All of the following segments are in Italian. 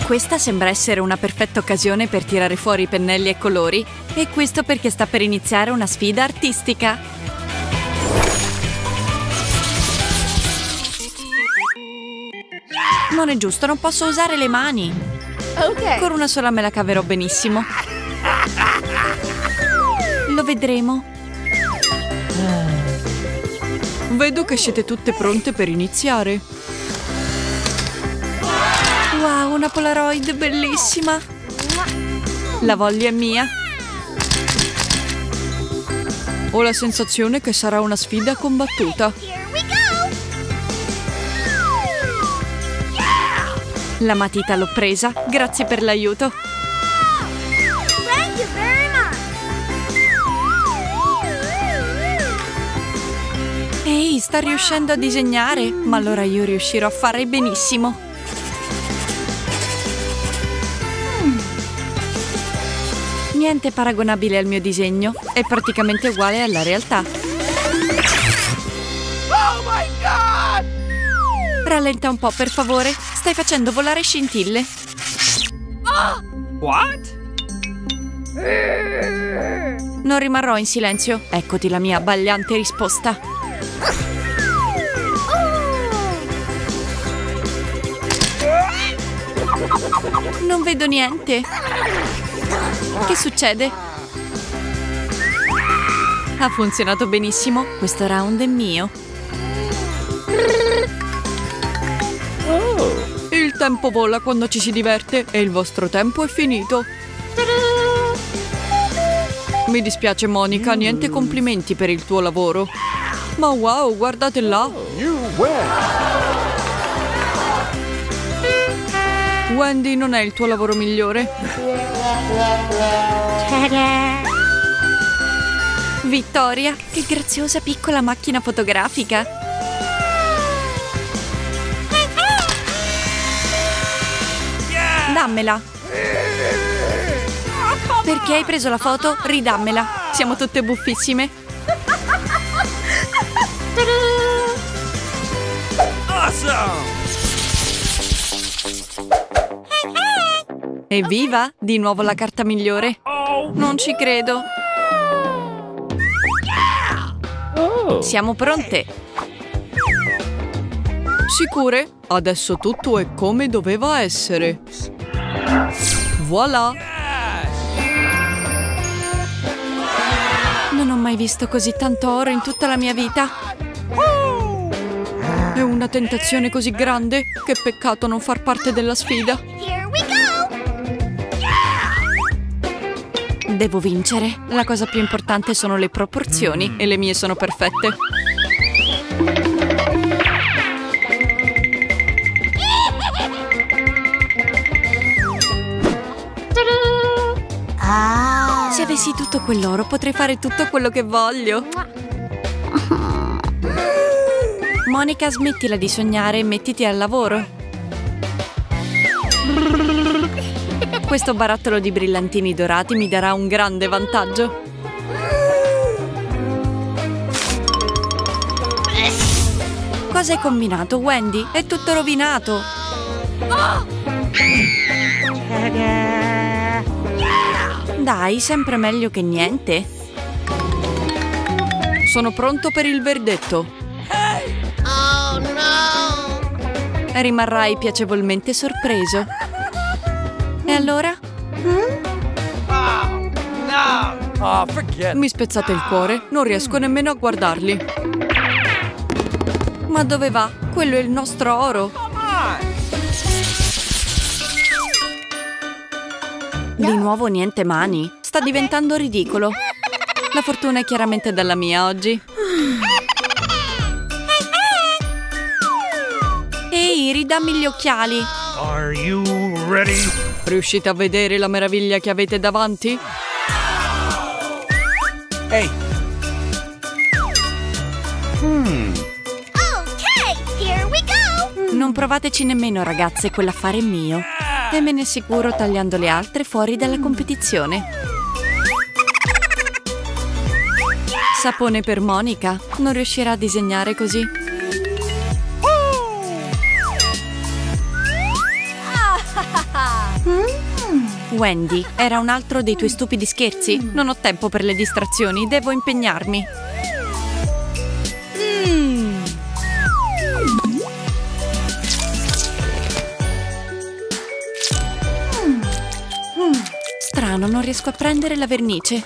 Questa sembra essere una perfetta occasione per tirare fuori i pennelli e colori. E questo perché sta per iniziare una sfida artistica. Non è giusto, non posso usare le mani. Ok. Con una sola me la caverò benissimo. Lo vedremo. Vedo che siete tutte pronte per iniziare. Wow, una Polaroid bellissima! La voglia è mia. Ho la sensazione che sarà una sfida combattuta. La matita l'ho presa, grazie per l'aiuto. Thank you very much. Ehi, sta riuscendo a disegnare, ma allora io riuscirò a fare benissimo. Niente paragonabile al mio disegno, è praticamente uguale alla realtà. Oh my God! Rallenta un po', per favore. Stai facendo volare scintille. What? Non rimarrò in silenzio. Eccoti la mia abbagliante risposta. Non vedo niente. Che succede? Ha funzionato benissimo. Questo round è mio. Il tempo vola quando ci si diverte e il vostro tempo è finito. Mi dispiace, Monica, niente complimenti per il tuo lavoro. Ma wow, guardate là. You win! Wendy, non è il tuo lavoro migliore. Vittoria, che graziosa piccola macchina fotografica. Dammela. Perché hai preso la foto? Ridammela. Siamo tutte buffissime. Awesome! Evviva! Di nuovo la carta migliore. Oh! Non ci credo. Siamo pronte. Sicure? Adesso tutto è come doveva essere. Voilà! Non ho mai visto così tanto oro in tutta la mia vita. È una tentazione così grande. Che peccato non far parte della sfida. Here we go. Devo vincere. La cosa più importante sono le proporzioni e le mie sono perfette. Se avessi tutto quell'oro potrei fare tutto quello che voglio. Monica, smettila di sognare e mettiti al lavoro. Questo barattolo di brillantini dorati mi darà un grande vantaggio. Cosa hai combinato, Wendy? È tutto rovinato. Dai, sempre meglio che niente. Sono pronto per il verdetto. Oh no. Rimarrai piacevolmente sorpreso. E allora? Oh, no! Oh, forget it. Mi spezzate il cuore, non riesco nemmeno a guardarli. Ma dove va? Quello è il nostro oro. Come on! Di nuovo niente mani. Sta diventando ridicolo. La fortuna è chiaramente dalla mia oggi. Ehi, ridammi gli occhiali. Are you ready? Riuscite a vedere la meraviglia che avete davanti? Hey! Okay, here we go. Non provateci nemmeno, ragazze, quell'affare è mio. E me ne assicuro tagliando le altre fuori dalla competizione. Sapone per Monica. Non riuscirà a disegnare così. Wendy, era un altro dei tuoi stupidi scherzi? Non ho tempo per le distrazioni, devo impegnarmi. Strano, non riesco a prendere la vernice.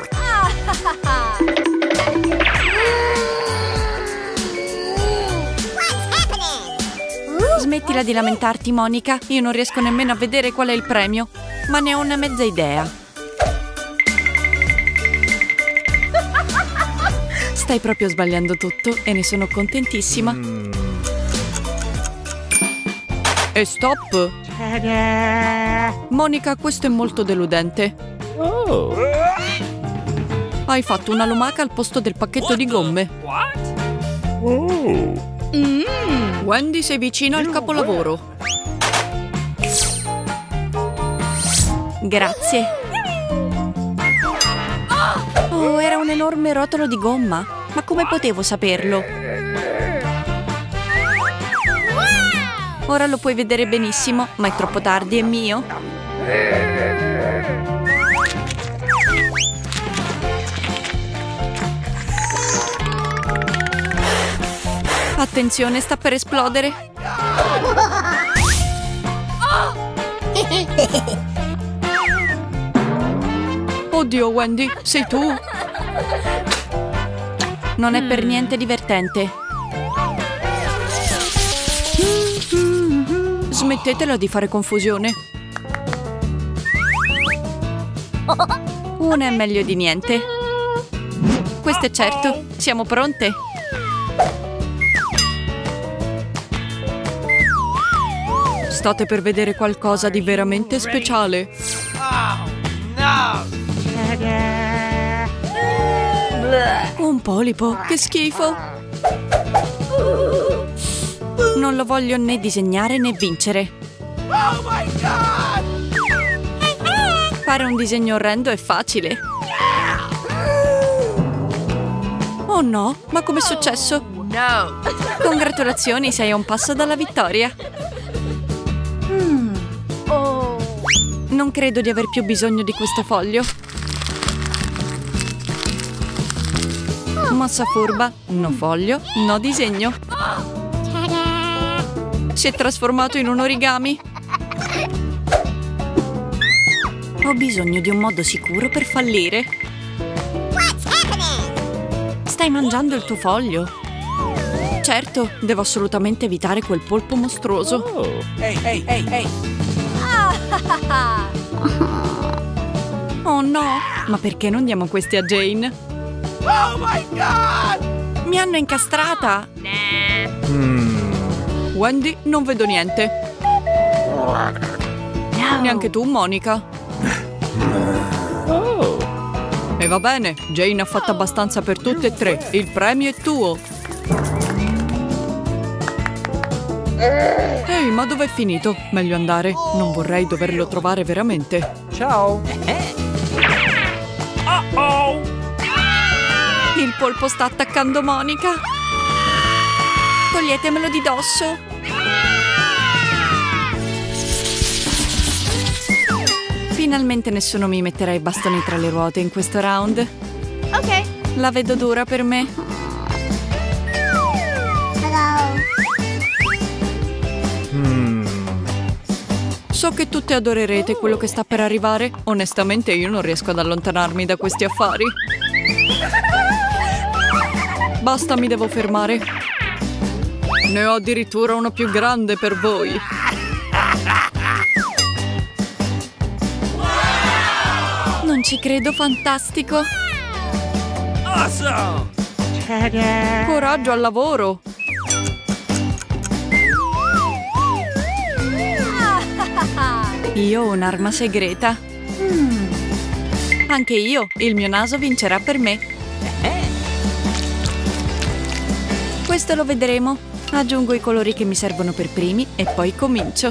Smettila di lamentarti, Monica. Io non riesco nemmeno a vedere qual è il premio, ma ne ho una mezza idea. Stai proprio sbagliando tutto e ne sono contentissima. E stop! Monica, questo è molto deludente. Oh. Hai fatto una lumaca al posto del pacchetto di gomme. Oh. Wendy, sei vicino al capolavoro. Grazie. Oh, era un enorme rotolo di gomma. Ma come potevo saperlo? Ora lo puoi vedere benissimo, ma è troppo tardi, è mio. Attenzione, sta per esplodere. Oddio, Wendy, sei tu? Non è per niente divertente. Smettetela di fare confusione. Una è meglio di niente. Questo è certo. Siamo pronte? State per vedere qualcosa di veramente speciale. Oh, no! Un polipo, che schifo! Non lo voglio né disegnare né vincere. Oh my God! Fare un disegno orrendo è facile. Oh no, ma com'è successo? No. Congratulazioni, sei a un passo dalla vittoria. Oh. Non credo di aver più bisogno di questo foglio. Mossa furba, no foglio, no disegno. Si è trasformato in un origami. Ho bisogno di un modo sicuro per fallire. Stai mangiando il tuo foglio? Certo, devo assolutamente evitare quel polpo mostruoso. Oh. Hey, hey, hey, hey! Oh no, ma perché non diamo questi a Jane? Oh my God! Mi hanno incastrata! Wendy, non vedo niente. Neanche tu, Monica. Oh. E va bene, Jane ha fatto abbastanza per tutte e tre. Il premio è tuo. Ehi, ma dov'è finito? Meglio andare. Non vorrei doverlo trovare veramente. Ciao! Uh-oh! Il polpo sta attaccando Monica. Toglietemelo di dosso. Finalmente nessuno mi metterà i bastoni tra le ruote in questo round. Ok. La vedo dura per me. Hello. So che tutte adorerete quello che sta per arrivare. Onestamente io non riesco ad allontanarmi da questi affari. Basta, mi devo fermare. Ne ho addirittura uno più grande per voi. Non ci credo, fantastico. Awesome! Coraggio al lavoro. Io ho un'arma segreta. Anche io, il mio naso vincerà per me. Questo lo vedremo. Aggiungo i colori che mi servono per primi e poi comincio.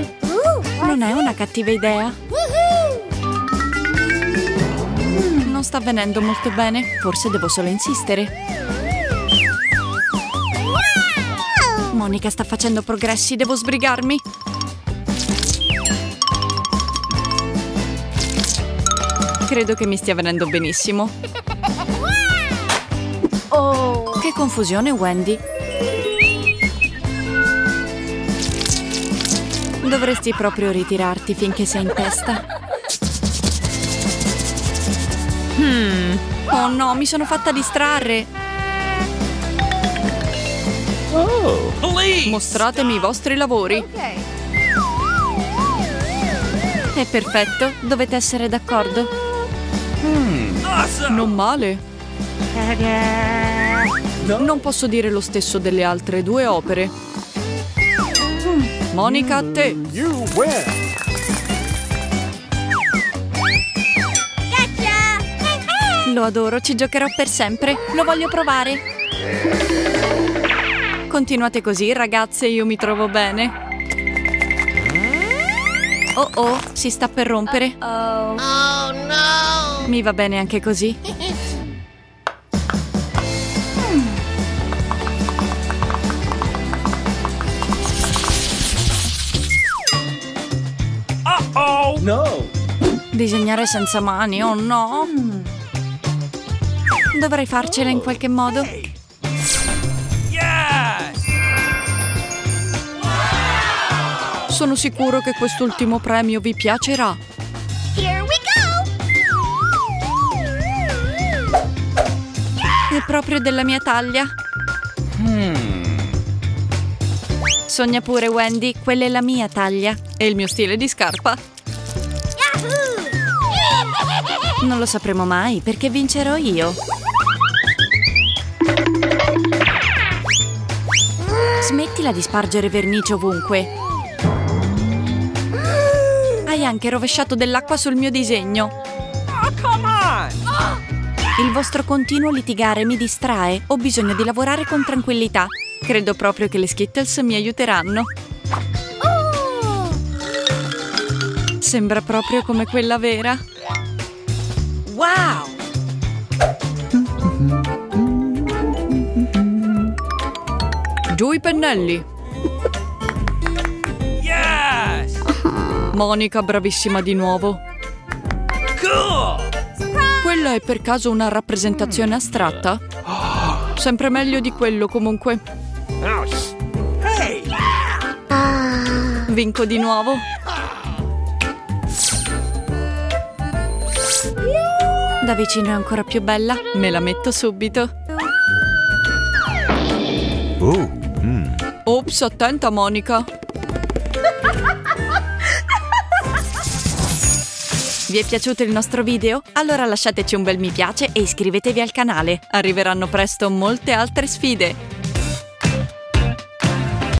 Non è una cattiva idea. Non sta avvenendo molto bene. Forse devo solo insistere. Monica sta facendo progressi, devo sbrigarmi. Credo che mi stia venendo benissimo. Oh. Che confusione, Wendy. Dovresti proprio ritirarti finché sei in testa. Oh no, mi sono fatta distrarre. Oh, please. Mostratemi i vostri lavori. Ok. È perfetto, dovete essere d'accordo. Awesome. Non male. No. Non posso dire lo stesso delle altre due opere. Monica, a te. You win. Lo adoro, ci giocherò per sempre. Lo voglio provare. Continuate così, ragazze, io mi trovo bene. Oh oh, si sta per rompere. Oh. Oh no! Mi va bene anche così. Uh-oh. No. Disegnare senza mani, oh no. Dovrei farcela in qualche modo. Yes. Sono sicuro che quest'ultimo premio vi piacerà. Here we go! È proprio della mia taglia. Sogna pure, Wendy, quella è la mia taglia. E il mio stile di scarpa. Yahoo! Non lo sapremo mai perché vincerò io. Smettila di spargere vernice ovunque. Hai anche rovesciato dell'acqua sul mio disegno. Oh, come on. Il vostro continuo litigare mi distrae. Ho bisogno di lavorare con tranquillità. Credo proprio che le Skittles mi aiuteranno. Sembra proprio come quella vera. Wow. Giù i pennelli. Yes. Monica, bravissima di nuovo. Cool. Quella è per caso una rappresentazione astratta? Sempre meglio di quello, comunque. Ouch. Hey. Vinco di nuovo. Da vicino è ancora più bella. Me la metto subito. Ops, attenta, Monica. Vi è piaciuto il nostro video? Allora lasciateci un bel mi piace e iscrivetevi al canale. Arriveranno presto molte altre sfide.